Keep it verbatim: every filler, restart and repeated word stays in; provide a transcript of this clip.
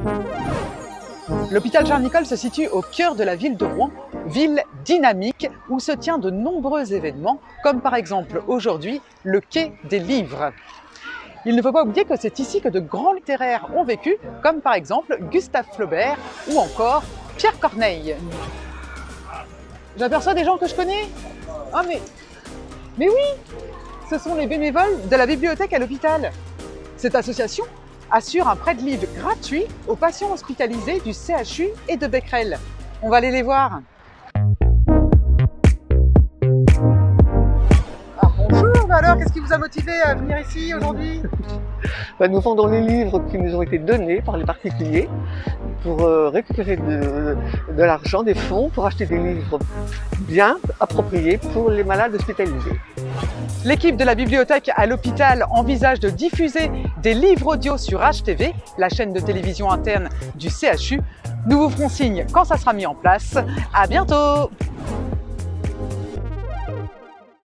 L'hôpital Charles-Nicolle se situe au cœur de la ville de Rouen, ville dynamique où se tient de nombreux événements, comme par exemple aujourd'hui le Quai des Livres. Il ne faut pas oublier que c'est ici que de grands littéraires ont vécu, comme par exemple Gustave Flaubert ou encore Pierre Corneille. J'aperçois des gens que je connais. Ah mais, mais oui, ce sont les bénévoles de la bibliothèque à l'hôpital. Cette association assure un prêt de livres gratuit aux patients hospitalisés du C H U et de Becquerel. On va aller les voir. Ah, bonjour, alors qu'est-ce qui vous a motivé à venir ici aujourd'hui? Ben, nous vendons les livres qui nous ont été donnés par les particuliers pour euh, récupérer de, de l'argent, des fonds, pour acheter des livres bien appropriés pour les malades hospitalisés. L'équipe de la bibliothèque à l'hôpital envisage de diffuser des livres audio sur H T V, la chaîne de télévision interne du C H U. Nous vous ferons signe quand ça sera mis en place. À bientôt!